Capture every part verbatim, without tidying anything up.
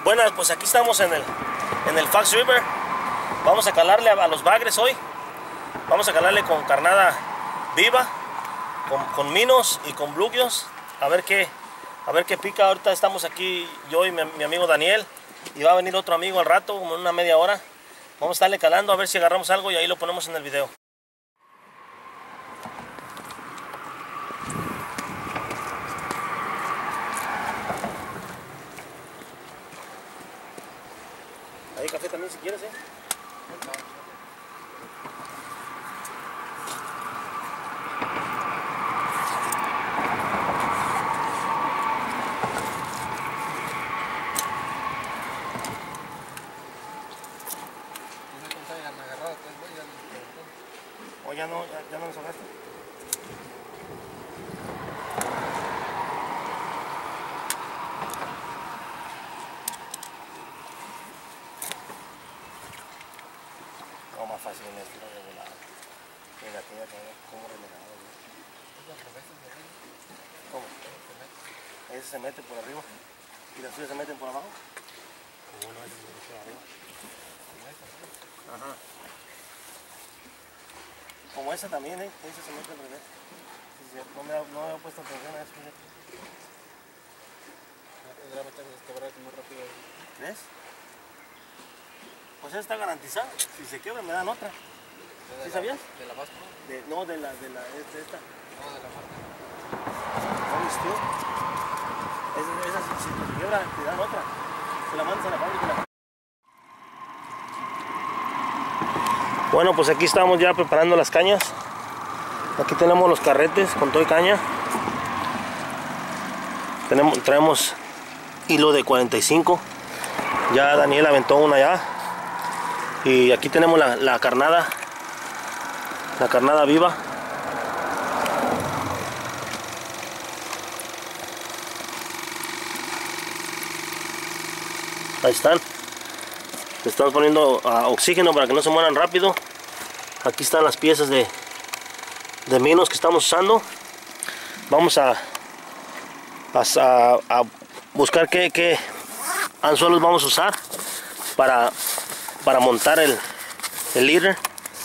Buenas, pues aquí estamos en el, en el Fox River. Vamos a calarle a, a los bagres hoy. Vamos a calarle con carnada viva, con, con minos y con blugios. A ver qué, a ver qué pica. Ahorita estamos aquí yo y mi, mi amigo Daniel. Y va a venir otro amigo al rato, como en una media hora. Vamos a estarle calando a ver si agarramos algo y ahí lo ponemos en el video. Ahí café también si quieres, ¿eh? ¿O ya no, ya, ya no nos agarraste? No, más fácil en esto, de volada. Mira, mira, cómo relegado. ¿Cómo? Ese se mete por arriba y las suyas se meten por abajo. Bueno, ese se mete por arriba. Ajá. Como esa también, ¿eh? Esa se mete al revés. Sí, sí, no, me ha, no me había puesto atención a eso. ¿Ves? Pues esa está garantizada. Si se quiebra me dan otra. ¿Sí sabías? ¿De la Vasco? De, no, de la, de la, de esta. No, de la marca. No, Steel. Esa, esa si, si se quiebra te dan otra. Se la mandas a la fábrica y la... Bueno, pues aquí estamos ya preparando las cañas. Aquí tenemos los carretes con todo y caña. Tenemos, traemos hilo de cuarenta y cinco. Ya Daniel aventó una ya. Y aquí tenemos la, la carnada. La carnada viva. Ahí están. Le estamos poniendo uh, oxígeno para que no se mueran rápido. Aquí están las piezas de, de minos que estamos usando. Vamos a, a, a buscar qué, qué anzuelos vamos a usar para, para montar el, el leader.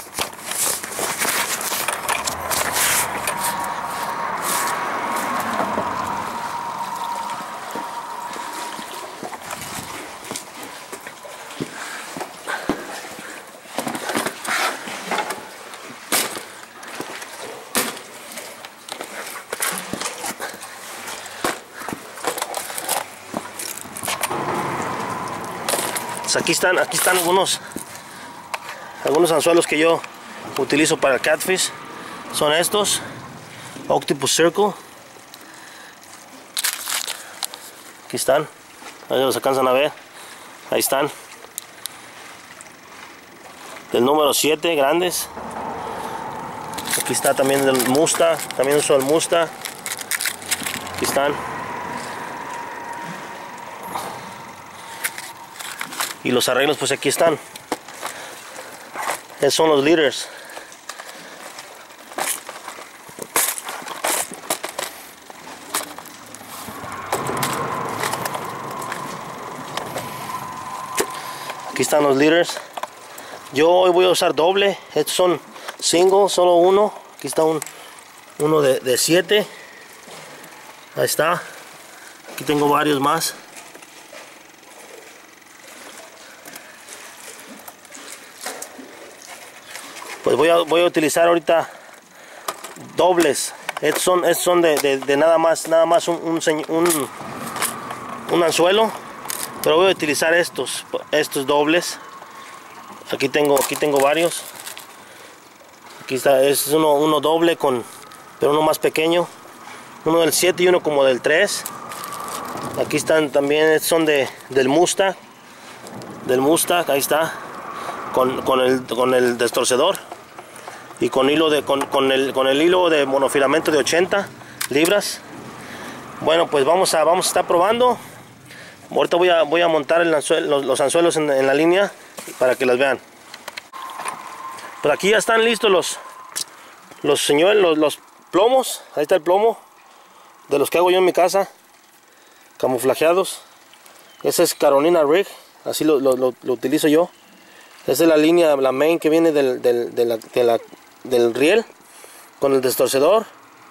Aquí están, aquí están algunos algunos anzuelos que yo utilizo para el catfish. Son estos Octopus Circle. Aquí están, ahí los alcanzan a ver. Ahí están, del número siete, grandes. Aquí está también el Musta, también uso el Musta. Aquí están. Y los arreglos pues aquí están. Esos son los leaders. Aquí están los leaders. Yo hoy voy a usar doble. Estos son single, solo uno. Aquí está un, uno de, de siete. Ahí está. Aquí tengo varios más. Pues voy a, voy a utilizar ahorita dobles. Estos son, estos son de, de, de nada más, nada más un, un, un, un anzuelo. Pero voy a utilizar estos, estos dobles. Aquí tengo, aquí tengo varios. Aquí está, es uno, uno doble con, pero uno más pequeño. Uno del siete y uno como del tres. Aquí están también, son de, del Mustang. Del Mustang, ahí está. Con, con, el, con el destorcedor. Y con hilo de con, con el con el hilo de monofilamento de ochenta libras. Bueno, pues vamos a vamos a estar probando. Ahorita voy a voy a montar el anzuelo, los, los anzuelos en, en la línea para que las vean. Pues aquí ya están listos los los señuelos, los, los plomos. Ahí está el plomo de los que hago yo en mi casa, camuflajeados. Ese es Carolina Rig, así lo, lo, lo, lo utilizo yo. Esa es la línea, la main que viene del, del, de la, de la, del riel con el destorcedor.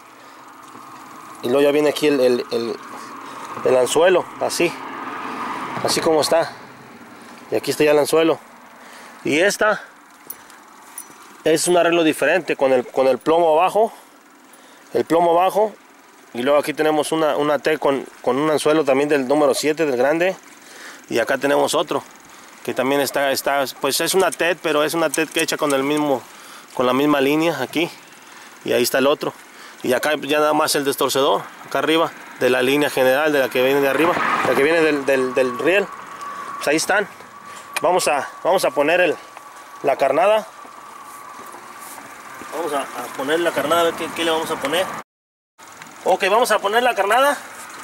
Y luego ya viene aquí el, el, el, el anzuelo, así. Así como está. Y aquí está ya el anzuelo. Y esta es un arreglo diferente con el, con el plomo abajo. El plomo abajo. Y luego aquí tenemos una, una T con, con un anzuelo también del número siete, del grande. Y acá tenemos otro. Que también está, está, pues es una T E D, pero es una T E D que hecha con el mismo, con la misma línea aquí. Y ahí está el otro. Y acá ya nada más el destorcedor, acá arriba, de la línea general, de la que viene de arriba, la que viene del, del, del riel. Pues ahí están. Vamos a, vamos a poner el, la carnada. Vamos a, a poner la carnada, a ver qué, qué le vamos a poner. Ok, vamos a poner la carnada.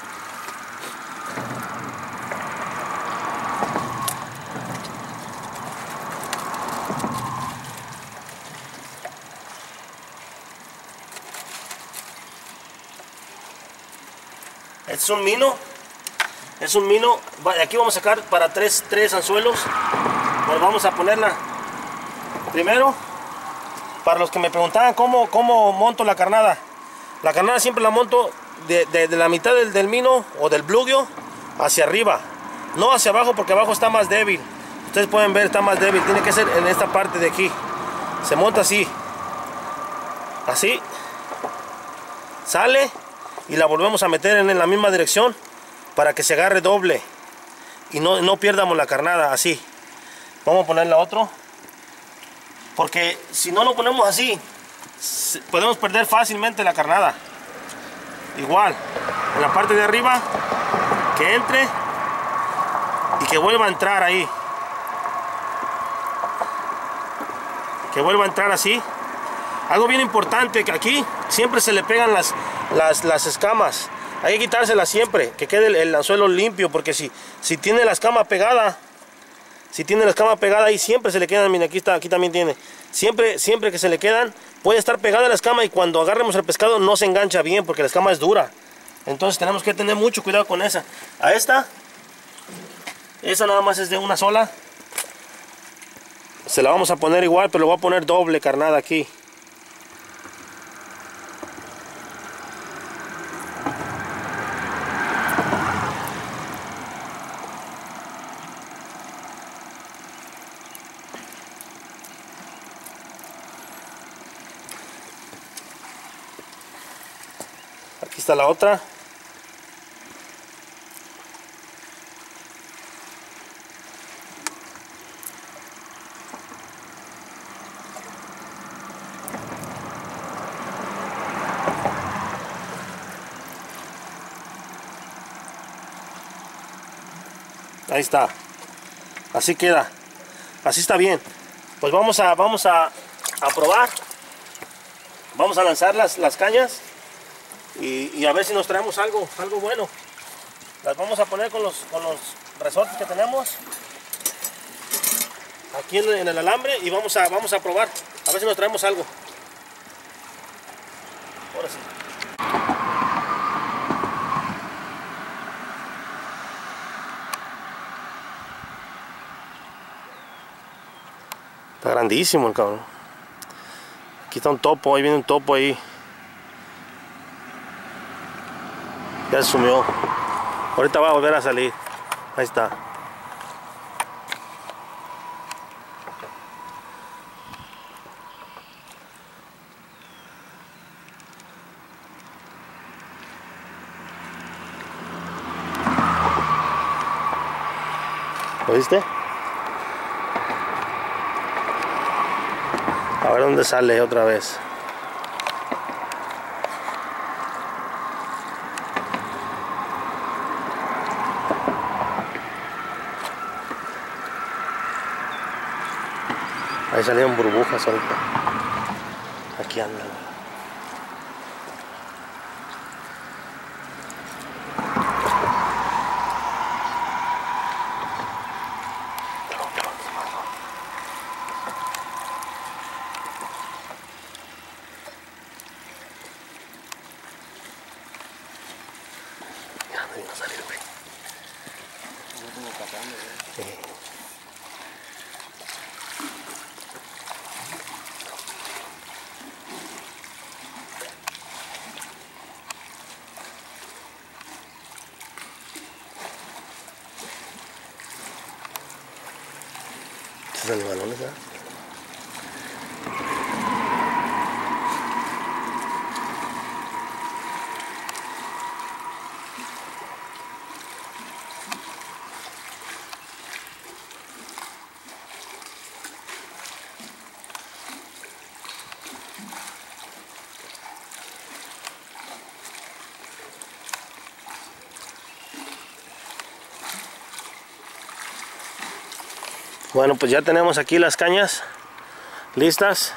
Este es un mino, es un mino, aquí vamos a sacar para tres, tres anzuelos. Pues vamos a ponerla primero. Para los que me preguntaban cómo, cómo monto la carnada, la carnada siempre la monto de, de, de la mitad del, del mino o del blugio hacia arriba, no hacia abajo, porque abajo está más débil. Ustedes pueden ver, está más débil, tiene que ser en esta parte de aquí. Se monta así, así, sale. Y la volvemos a meter en la misma dirección para que se agarre doble y no, no pierdamos la carnada, así. Vamos a ponerle otro, porque si no lo ponemos así podemos perder fácilmente la carnada. Igual en la parte de arriba, que entre y que vuelva a entrar ahí, que vuelva a entrar así. Algo bien importante, que aquí siempre se le pegan las, las, las escamas. Hay que quitárselas siempre, que quede el, el anzuelo limpio, porque si, si tiene la escama pegada, si tiene la escama pegada ahí siempre se le quedan. Mira, aquí está, aquí también tiene. Siempre, siempre que se le quedan, puede estar pegada la escama y cuando agarremos el pescado no se engancha bien porque la escama es dura. Entonces tenemos que tener mucho cuidado con esa. A esta, esa nada más es de una sola. Se la vamos a poner igual, pero le voy a poner doble carnada aquí. Aquí está la otra. Ahí está. Así queda. Así está bien. Pues vamos a, vamos a, a probar. Vamos a lanzar las, las cañas. Y, y a ver si nos traemos algo, algo bueno. Las vamos a poner con los, con los resortes que tenemos aquí en, en el alambre y vamos a, vamos a probar. A ver si nos traemos algo. Ahora sí. Está grandísimo el cabrón. Aquí está un topo, ahí viene un topo ahí. Ya se sumió. Ahorita va a volver a salir. Ahí está. ¿Lo viste? A ver dónde sale otra vez. Ahí salieron burbujas ahorita. Aquí andan. Mira, me vino a salir, güey. Como cazando, ¿eh? Sí. Estos animalones, ¿verdad? Bueno, pues ya tenemos aquí las cañas listas.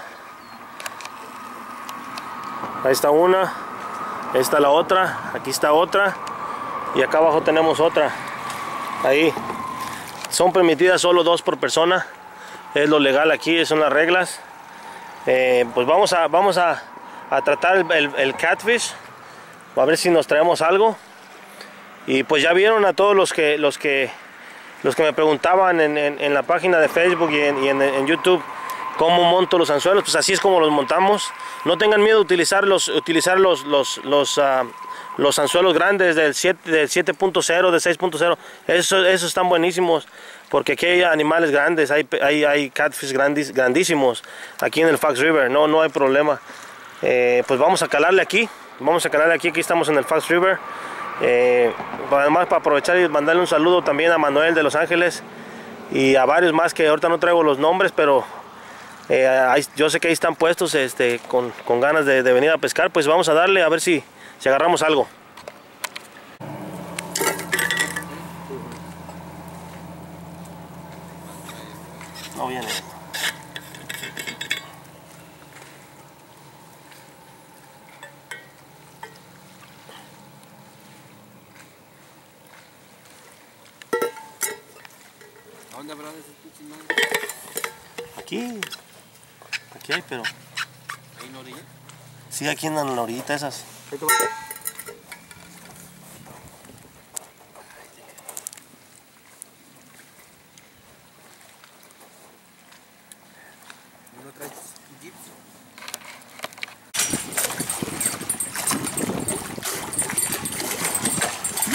Ahí está una, ahí está la otra, aquí está otra y acá abajo tenemos otra. Ahí son permitidas solo dos por persona, es lo legal aquí, son las reglas. Eh, pues vamos a vamos a, a tratar el, el, el catfish, a ver si nos traemos algo. Y pues ya vieron a todos los que los que los que me preguntaban en, en, en la página de Facebook y en, y en, en YouTube cómo monto los anzuelos. Pues así es como los montamos. No tengan miedo de utilizar los utilizar los los los, uh, los anzuelos grandes del siete punto cero, de seis punto cero. Esos, esos están buenísimos porque aquí hay animales grandes, hay, hay, hay catfish grandis, grandísimos aquí en el Fox River. No, no hay problema. Eh, pues vamos a calarle aquí. Vamos a calarle aquí. Aquí estamos en el Fox River. Eh, además, para aprovechar y mandarle un saludo también a Manuel de Los Ángeles y a varios más que ahorita no traigo los nombres, pero eh, ahí, yo sé que ahí están puestos este, con, con ganas de, de venir a pescar. Pues vamos a darle a ver si, si agarramos algo. No viene. ¿A dónde habrá de esos pinches madres? Aquí. Aquí hay, pero... ¿Ahí en la orilla? Sí, aquí en la orillita esas. Ahí te va.